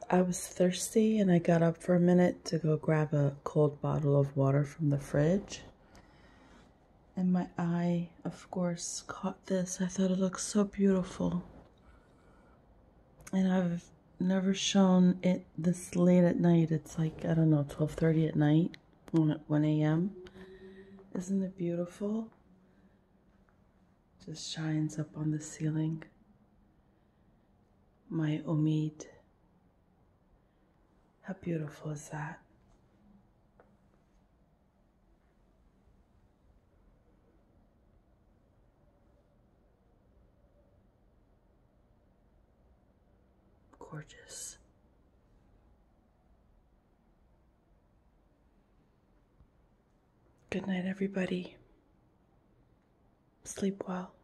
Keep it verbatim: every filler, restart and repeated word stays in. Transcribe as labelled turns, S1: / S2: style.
S1: I was thirsty and I got up for a minute to go grab a cold bottle of water from the fridge. And my eye, of course, caught this. I thought it looked so beautiful. And I've never shown it this late at night. It's like, I don't know, twelve thirty at night, one a m Isn't it beautiful? Just shines up on the ceiling. My Omid. How beautiful is that? Gorgeous. Good night, everybody. Sleep well.